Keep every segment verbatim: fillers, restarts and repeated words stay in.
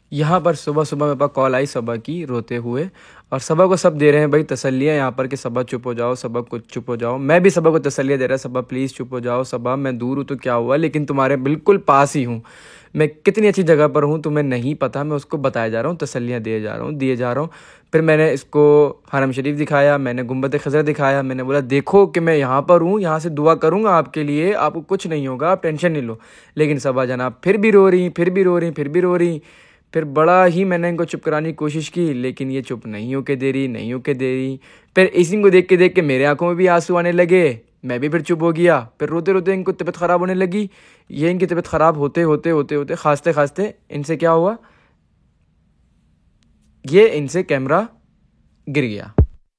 यहाँ पर सुबह सुबह मेरे पास कॉल आई सबा की रोते हुए, और सबा को सब दे रहे हैं भाई तसल्लियाँ यहाँ पर कि सबा चुप हो जाओ, सबा कुछ चुप हो जाओ। मैं भी सबा को तसल्लियाँ दे रहा, सबा प्लीज़ चुप हो जाओ, सबा मैं दूर हूँ तो क्या हुआ, लेकिन तुम्हारे बिल्कुल पास ही हूँ, मैं कितनी अच्छी जगह पर हूँ तुम्हें नहीं पता, मैं उसको बताया जा रहा हूँ, तसल्लियाँ दिए जा रहा हूँ दिए जा रहा हूँ। फिर मैंने इसको हरम शरीफ दिखाया, मैंने गुंबद खज़रा दिखाया, मैंने बोला देखो कि मैं यहाँ पर हूँ, यहाँ से दुआ करूँगा आपके लिए, आपको कुछ नहीं होगा, आप टेंशन नहीं लो। लेकिन सबा जनाब फिर भी रो रही फिर भी रो रही फिर भी रो रही। फिर बड़ा ही मैंने इनको चुप कराने की कोशिश की, लेकिन ये चुप नहीं होके दे रही नहीं होके दे रही। फिर इसी को देख के देख के मेरे आंखों में भी आंसू आने लगे, मैं भी फिर चुप हो गया। फिर रोते रोते इनको तबीयत ख़राब होने लगी। ये इनकी तबीयत ख़राब होते होते होते होते खांसते खांसते इनसे क्या हुआ, ये इनसे कैमरा गिर गया।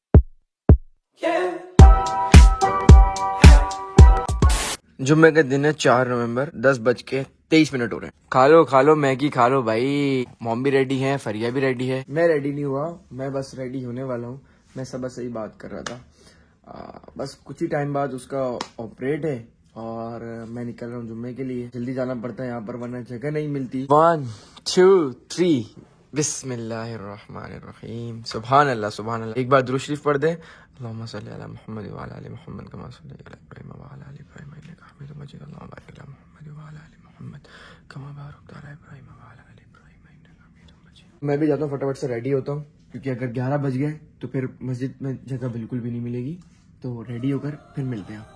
जुम्मे के दिन है चार नवंबर, दस बज के तेईस मिनट हो रहे हैं। खा लो खा लो मैगी खा लो भाई। मॉम भी रेडी है, फरिया भी रेडी है, मैं रेडी नहीं हुआ, मैं बस रेडी होने वाला हूँ। मैं सब बस सही बात कर रहा था। आ, बस कुछ ही टाइम बाद उसका ऑपरेट है और मैं निकल रहा हूँ जुम्मे के लिए। जल्दी जाना पड़ता है यहाँ पर वरना जगह नहीं मिलती। वन टू थ्री बिस्मिल्लाहिर्रहमानिर्रहीम। सुभान अल्लाह सुभान अल्लाह। एक बार दुरूद शरीफ पढ़ दे। अल्लाहुम्मा सल्ली अला मुहम्मद व अला आलि मुहम्मद कमा सल्लैता अला इब्राहीम व अला आलि इब्राहीम इन्नका हमीदुम मजीद। अल्लाहुम्मा बारिक अला मुहम्मद व अला आलि मुहम्मद कमा बारकता अला इब्राहीम व अला आलि इब्राहीम इन्नका हमीदुम मजीद। मैं भी जाता हूँ, फटाफट से रेडी होता हूँ, क्योंकि अगर ग्यारह बज गए तो फिर मस्जिद में जगह बिल्कुल भी नहीं मिलेगी। तो रेडी होकर फिर मिलते हैं।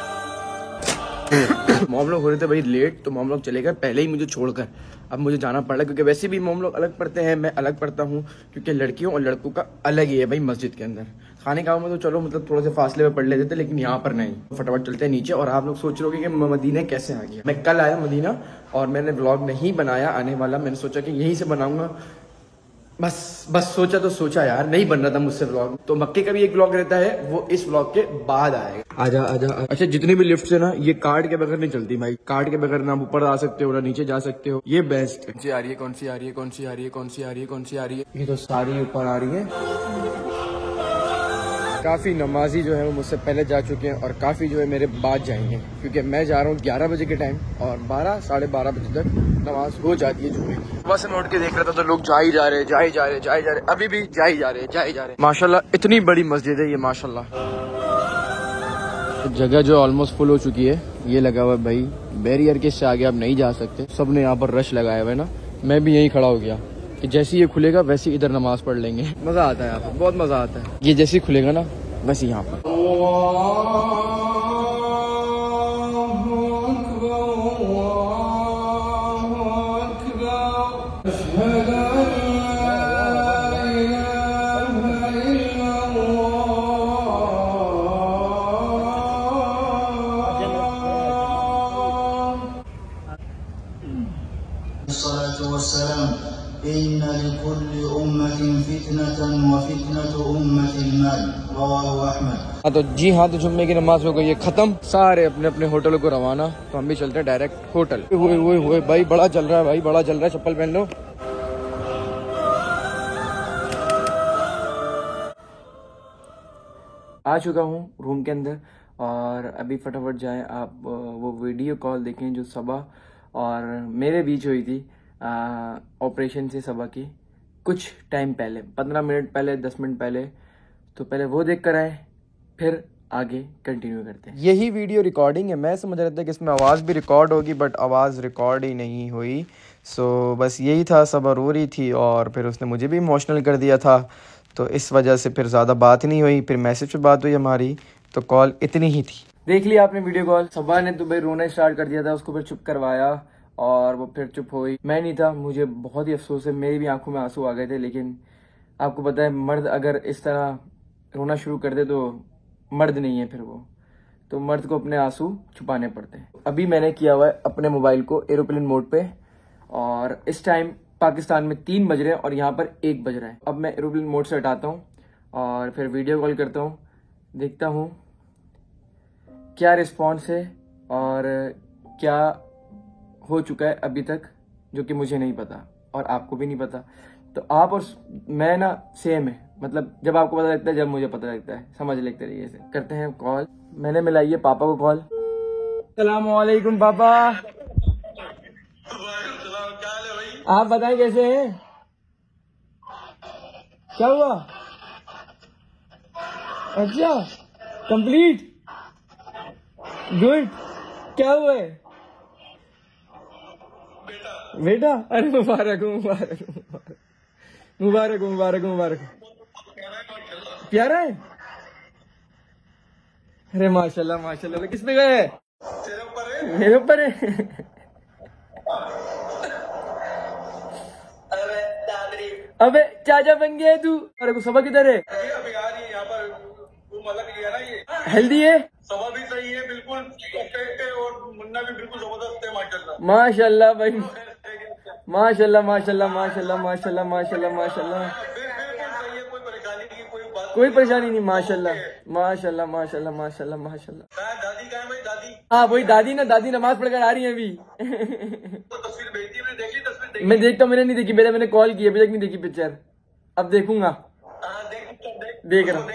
मॉम लोग हो रहे थे भाई लेट, तो मॉम लोग चले गए पहले ही मुझे छोड़कर। अब मुझे जाना पड़ रहा है, क्योंकि वैसे भी मॉम लोग अलग पढ़ते हैं, मैं अलग पढ़ता हूँ, क्योंकि लड़कियों और लड़कों का अलग ही है भाई मस्जिद के अंदर। खाने का में तो चलो मतलब थोड़े से फासले में पढ़ लेते थे, लेकिन यहाँ पर नहीं। फटाफट चलते हैं नीचे। और आप लोग सोच रहे हो कि मैं मदीना कैसे आ गया। मैं कल आया मदीना और मैंने व्लॉग नहीं बनाया आने वाला, मैंने सोचा कि यहीं से बनाऊंगा। बस बस सोचा तो सोचा यार, नहीं बन रहा था मुझसे व्लॉग। तो मक्के का भी एक व्लॉग रहता है, वो इस व्लॉग के बाद आएगा। आजा आजा। अच्छा जितनी भी लिफ्ट है ना, ये कार्ड के बगैर नहीं चलती भाई। कार्ड के बगैर ना ऊपर आ सकते हो ना नीचे जा सकते हो, ये बेस्ट। कौन सी आ रही है कौन सी आ रही है कौन सी आ रही है कौन सी आ रही है कौन सी आ रही है, ये तो सारी ऊपर आ रही है। काफ़ी नमाजी जो है वो मुझसे पहले जा चुके हैं और काफ़ी जो है मेरे बाद जाएंगे, क्योंकि मैं जा रहा हूँ ग्यारह बजे के टाइम और बारह साढ़े बारह बजे तक नमाज हो जाती है जुम्मे की। बस मैं उठ के देख रहा था तो लोग जा ही जा रहे जा ही जा रहे जा ही जा रहे अभी भी जा ही जा रहे जा ही जा रहे माशाल्लाह इतनी बड़ी मस्जिद है ये माशाल्लाह। तो जगह जो ऑलमोस्ट फुल हो चुकी है, ये लगा हुआ है भाई बैरियर के, इससे आगे आप नहीं जा सकते। सब ने यहाँ पर रश लगाया हुआ है ना, मैं भी यहीं खड़ा हो गया कि जैसे ये खुलेगा वैसे इधर नमाज पढ़ लेंगे। मजा आता है यहाँ पर, बहुत मजा आता है। ये जैसे खुलेगा ना वैसे यहाँ पर। हाँ तो जी हाँ, तो जुम्मे की नमाज हो गई है खत्म, सारे अपने अपने होटलों को रवाना। तो हम भी चलते हैं डायरेक्ट होटल। हुए हुए हुए भाई बड़ा चल रहा है भाई, बड़ा चल रहा है। चप्पल पहन लो। आ चुका हूँ रूम के अंदर और अभी फटाफट जाएं आप वो वीडियो कॉल देखें जो सबा और मेरे बीच हुई थी ऑपरेशन से सबा की कुछ टाइम पहले, पंद्रह मिनट पहले, दस मिनट पहले। तो पहले वो देख कर आए, फिर आगे कंटिन्यू करते हैं। यही वीडियो रिकॉर्डिंग है, मैं समझ रहा था कि इसमें आवाज़ भी रिकॉर्ड होगी, बट आवाज़ रिकॉर्ड ही नहीं हुई। सो बस यही था, सबा रो रही थी और फिर उसने मुझे भी इमोशनल कर दिया था, तो इस वजह से फिर ज़्यादा बात ही नहीं हुई। फिर मैसेज पे बात हुई हमारी, तो कॉल इतनी ही थी। देख लिया आपने वीडियो कॉल। सबा ने तो भाई रोना स्टार्ट कर दिया था, उसको फिर चुप करवाया और वो फिर चुप हो गई। मैं नहीं था, मुझे बहुत ही अफसोस है, मेरी भी आंखों में आंसू आ गए थे। लेकिन आपको पता है मर्द अगर इस तरह रोना शुरू कर दे तो मर्द नहीं है फिर वो, तो मर्द को अपने आंसू छुपाने पड़ते हैं। अभी मैंने किया हुआ है अपने मोबाइल को एरोप्लेन मोड पे और इस टाइम पाकिस्तान में तीन बज रहे हैं और यहाँ पर एक बज रहा है। अब मैं एरोप्लेन मोड से हटाता हूँ और फिर वीडियो कॉल करता हूँ, देखता हूँ क्या रिस्पॉन्स है और क्या हो चुका है अभी तक, जो कि मुझे नहीं पता और आपको भी नहीं पता। तो आप और मैं ना सेम है, मतलब जब आपको पता लगता है जब मुझे पता लगता है, समझ ले एक तरीके से। करते हैं कॉल। मैंने मिलाई है पापा को कॉल। अस्सलाम वालेकुम पापा। आप बताएं कैसे हैं? क्या हुआ? अच्छा, कंप्लीट, गुड। क्या हुआ है बेटा? अरे मुबारक हो, मुबारक हो, मुबारक हो, मुबारक हो, मुबारक हो। प्यारा है? अरे माशाल्लाह माशाल्लाह। किस पे गए? तेरे ऊपर है। मेरे ऊपर है। अबे दादरी, अबे चाचा बन गया है तू। अरे को सबा किधर है? अभी आ रही है यहाँ पर। रूम अलग लिया ना, ये हेल्दी है, सबा भी सही है बिल्कुल परफेक्ट है, और मुन्ना भी बिल्कुल जबरदस्त है माशाल्लाह। माशाल्लाह भाई, माशाल्लाह माशाल्लाह माशाल्लाह माशाल्लाह माशाल्लाह माशाल्लाह। कोई परेशानी नहीं, माशाल्लाह माशाल्लाह माशाल्लाह माशाल्लाह माशाल्लाह। दादी कहाँ है भाई? दादी, हाँ वही दादी ना, दादी नमाज पढ़कर आ रही है अभी। तस्वीर भेजी, मैंने देखी तस्वीर। मैं देखता हूँ, मैंने नहीं देखी बेटा, मैंने कॉल की अभी तक नहीं देखी पिक्चर, अब देखूंगा। देख रहा हूँ।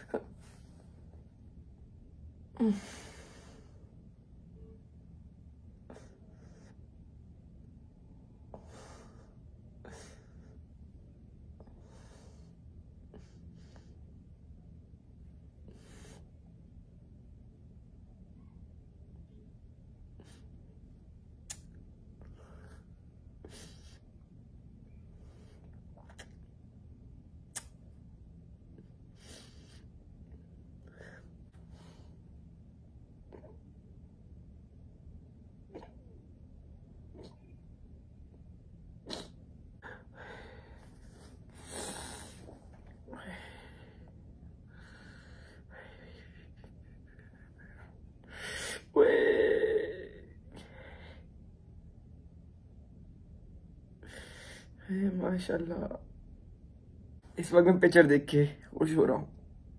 माशाल्लाह, इस वक्त मैं पिक्चर देख के खुश हो रहा हूँ।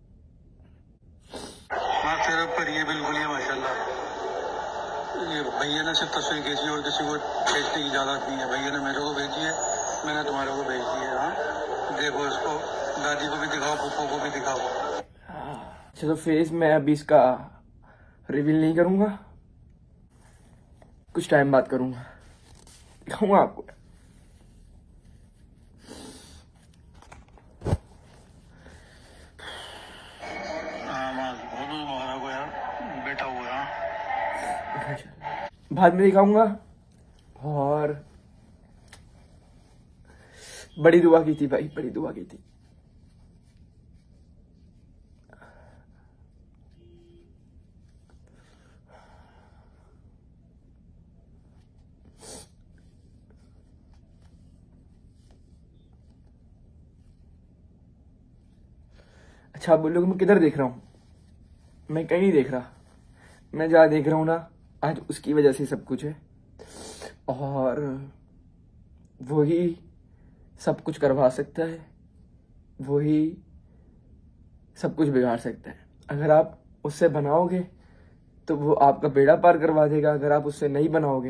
हाँ तेरे पर ये बिल्कुल है माशाल्लाह। ये भैया ने सिर्फ तस्वीर खींची और किसी को भेजने की इजाजत नहीं है। भैया ने मेरे को भेजी है, मैंने तुम्हारे को भेज दी है। हाँ देखो इसको, दादी को भी दिखाओ, पप्पो को भी दिखाओ। चलो फेस मैं अभी इसका रिवील नहीं करूंगा, कुछ टाइम बाद करूंगा, दिखाऊंगा आपको। बेटा हुआ बाद में दिखाऊंगा। और बड़ी दुआ की थी भाई, बड़ी दुआ की थी। अच्छा आप बोलोगे मैं किधर देख रहा हूं? मैं कहीं नहीं देख रहा, मैं जहाँ देख रहा हूँ ना, आज उसकी वजह से सब कुछ है, और वही सब कुछ करवा सकता है, वही सब कुछ बिगाड़ सकता है। अगर आप उससे बनाओगे तो वो आपका बेड़ा पार करवा देगा, अगर आप उससे नहीं बनाओगे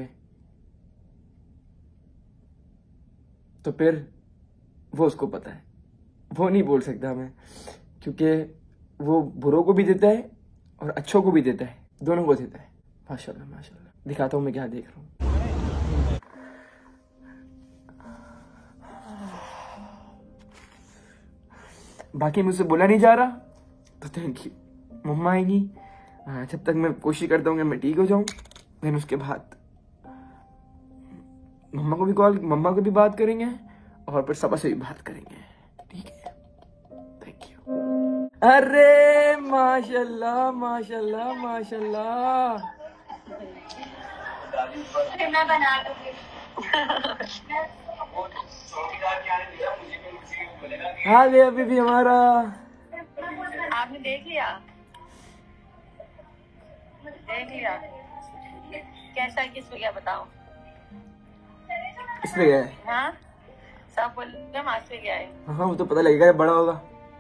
तो फिर वो उसको पता है, वो नहीं बोल सकता मैं, क्योंकि वो बुरों को भी देता है और अच्छों को भी देता है, दोनों को देता है। माशाल्लाह माशाल्लाह। दिखाता हूँ मैं क्या देख रहा हूँ। बाकी मुझसे बोला नहीं जा रहा तो थैंक यू। मम्मा आएंगी, जब तक मैं कोशिश करता हूँ कि मैं ठीक हो जाऊँ, फिर उसके बाद मम्मा को भी कॉल, मम्मा को भी बात करेंगे और फिर सबा से भी बात करेंगे, ठीक है? Thank you. अरे माशाल्लाह माशाल्लाह माशाल्लाह। हाँ गया अभी भी हमारा। आपने देख लिया? देख लिया कैसा है, किस पे क्या बताओ? इस पे गया है। हाँ सब बोल मास पे गया है। हाँ वो तो पता लगेगा जब बड़ा होगा।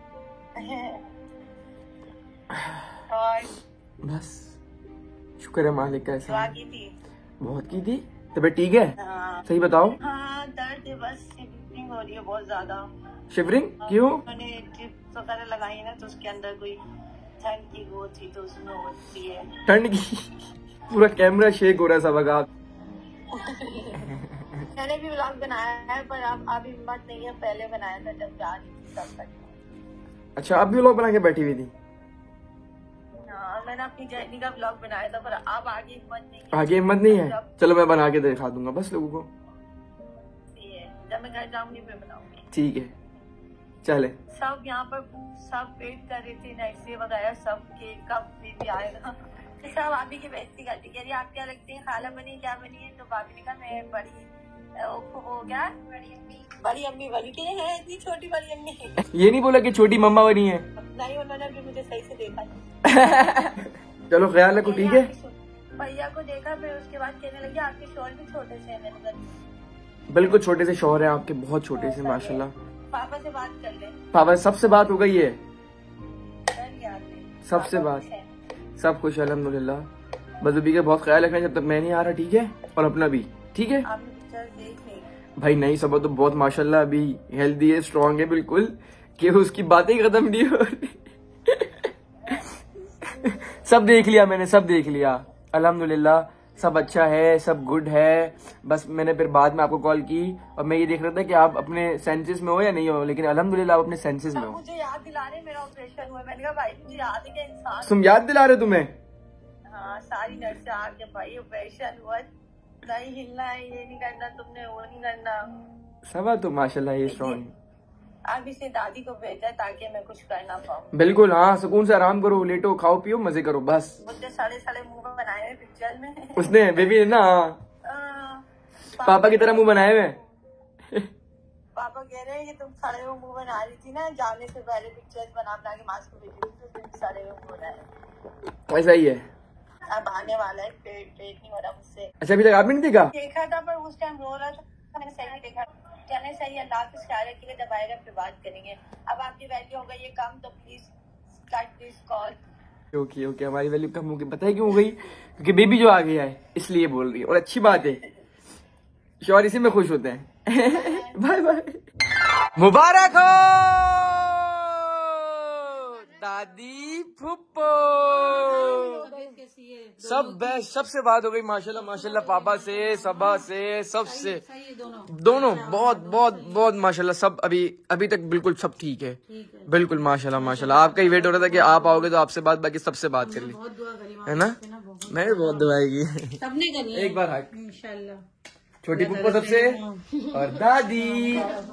और बस शुक्र है मालिक का। ऐसा की थी, बहुत की थी। तबीयत ठीक है? हाँ। सही बताओ। हाँ दर्द है, बस शिवरिंग हो रही है बहुत ज्यादा। शिवरिंग क्यों? मैंने टिप्स वगैरह लगाई ना, तो उसके अंदर कोई ठंड की वो थी, तो उसमें होती है ठंड की। पूरा कैमरा शेक हो रहा है सब। मैंने भी व्लॉग बनाया है, पर अब अब हिम्मत नहीं है। पहले बनाया था जब जा रही थी तब तक। अच्छा, अब भी व्लॉग बना के बैठी हुई थी? हाँ, मैंने अपनी जर्नी का व्लॉग बनाया था, पर अब आगे हिम्मत नहीं है। आगे हिम्मत नहीं है? चलो मैं बना के दिखा दूंगा बस लोगों को। जब मैं घर जाऊंगी फिर बनाऊंगी। ठीक है, चले। सब यहाँ पर सब वेट कर रहे थे, नैसे वगैरह सब के कब बेबी आएगा। तो सब भाभी की बेइज्जती करती, कह रही आप क्या लगती है, खाला बनी क्या बनी है? तो भाभी ने कहा मैं बड़ी वो क्या बड़ी अम्मी बड़ी अम्मी बनी के है, इतनी छोटी बड़ी अम्मी। ये नहीं बोला कि छोटी मम्मा बनी है? नहीं, उन्होंने भी मुझे सही से देखा नहीं। चलो ख्याल रखो, ठीक है। भैया को देखा, फिर उसके बाद कहने लगी आपके शोर भी छोटे से है। मैंने कहा बिल्कुल छोटे से शोर है आपके, बहुत छोटे से माशाल्लाह। पापा से बात कर ले। पापा सबसे बात हो गई है? सबसे बात, सब खुश अल्हम्दुलिल्लाह। बस अभी का बहुत ख्याल रखना जब तक मैं नहीं आ रहा, ठीक है? और अपना भी, ठीक है भाई? नहीं, सब तो बहुत माशाल्लाह अभी हेल्दी है, स्ट्रांग है बिल्कुल, कि उसकी बातें ही खत्म नहीं हो रही। सब देख लिया मैंने, सब देख लिया अल्हम्दुलिल्लाह, सब अच्छा है, सब गुड है। बस मैंने फिर बाद में आपको कॉल की और मैं ये देख रहा था कि आप अपने सेंसेस में हो या नहीं हो, लेकिन अल्हम्दुलिल्लाह आप अपने सेंसेस में हो। मुझे याद दिला रहे मेरा ऑपरेशन हुआ। मैंने कहा भाई मुझे याद है कि इंसान तुम याद दिला रहे तुम्हें? हाँ, सारी नर्सें आके भाई ऑपरेशन हुआ, नहीं हिलना है, ये नहीं करना तुमने, वो नहीं करना। सब तो माशाल्लाह ये स्ट्रॉन्ग। अब इसे दादी को भेजा ताकि मैं कुछ कर ना पाऊँ। बिल्कुल, हाँ, सुकून से आराम करो, लेटो, खाओ पियो, मजे करो बस। मुझे साढ़े साढ़े मुंह बनाए हुए पिक्चर में उसने बेबी ने ना पापा की तरह मुंह बनाए हुए। पापा कह रहे हैं कि तुम साढ़े वो मुंह बना रही थी ना जाने से पहले, पिक्चर्स बना बना के मास्क को भेजी थी, तो तुम साढ़े वो मुंह बनाए। ऐसा ही है। अब आने वाला है, पेट पेट नहीं हो रहा मुझसे। अच्छा, अभी तक आपने नहीं देखा? देखा था पर उस टाइम रो रहा था, मैंने सही नहीं देखा। चले सही, अल्लाह हाफ़िज़, ख्याल रखिएगा, जब आएगा फिर बात करेंगे। अब आपकी वैल्यू हो गई है कम, तो please cut this call. Okay okay, हमारी वैल्यू कम हो गई, पता है क्यों हो गई? क्योंकि बेबी जो आ गया है इसलिए बोल रही है, और अच्छी बात है, शौहर इसी में खुश होते हैं। बाय बाय, मुबारक हो दादी फुप्पो, सब बेस्ट। सबसे बात हो गई माशाल्लाह माशाल्लाह, पापा से, सबा से, सबसे, दोनों बहुत बहुत बहुत माशाल्लाह, सब अभी अभी तक बिल्कुल सब ठीक है, बिल्कुल माशाल्लाह माशाल्लाह। आपका ही वेट हो रहा था कि आप आओगे तो आपसे बात, बाकी सबसे बात कर ली है ना? मैं बहुत दुआएगी, एक बार हक इंशाल्लाह। छोटी पुप्पो सबसे और दादी।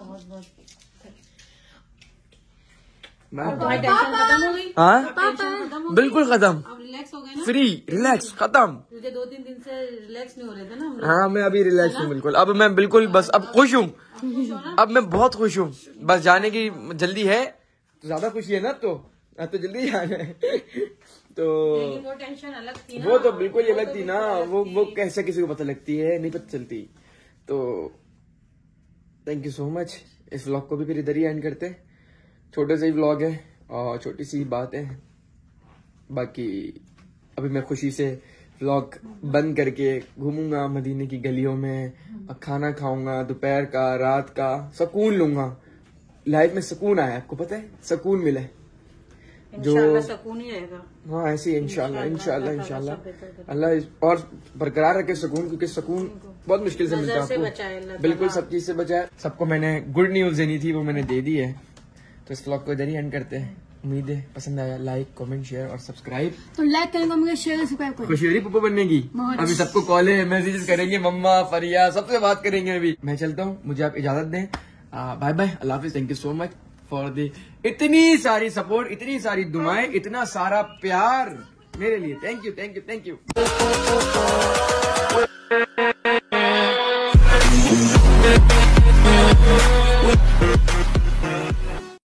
हाँ बिल्कुल खत्म, फ्री रिलैक्स खत्म। तुझे दो तीन दिन से रिलैक्स नहीं हो रहे थे ना? हाँ, मैं अभी रिलैक्स हूँ बिल्कुल, अब मैं बिल्कुल बस अब खुश हूँ, अब मैं बहुत खुश हूँ। बस जाने की जल्दी है, ज्यादा खुशी है ना, अब तो अब तो जल्दी जाना है। तो वो टेंशन अलग थी ना, वो तो बिल्कुल अलग थी ना, वो वो कैसे किसी को पता लगती है, नहीं पता चलती। तो थैंक यू सो मच। इस व्लॉग को भी फिर इधर ही एंड करते हैं, छोटे से ही व्लॉग है और छोटी सी बात है। बाकी अभी मैं खुशी से व्लॉग बंद करके घूमूंगा मदीने की गलियों में, खाना खाऊंगा दोपहर का, रात का, सुकून लूंगा। लाइफ में सुकून आया, आपको पता है, सुकून मिला है जो सुकून ही रहेगा। हाँ, ऐसे ही इंशाल्लाह इंशाल्लाह इंशाल्लाह अल्लाह और बरकरार रखे सुकून, क्योंकि सुकून बहुत मुश्किल से मिलता है आपको, बिल्कुल सब चीज से बचाए। सबको मैंने गुड न्यूज देनी थी, वो मैंने दे दी है। तो इस व्लॉग को इधर ही एंड करते हैं। उम्मीद है पसंद आया। लाइक कमेंट शेयर और सब्सक्राइब, तो लाइक करेंगे, मुझे शेयर सब्सक्राइब करें। खुशी हो रही पप्पा बनने की? अभी सबको कॉल है, मैसेजेस करेंगे, मम्मा फरिया सबसे बात करेंगे। अभी मैं चलता हूँ, मुझे आप इजाजत दें। बाय बाय, अल्लाह हाफिज। Thank you so much for the इतनी सारी सपोर्ट, इतनी सारी दुआएं, इतना सारा प्यार मेरे लिए। Thank you thank you thank you.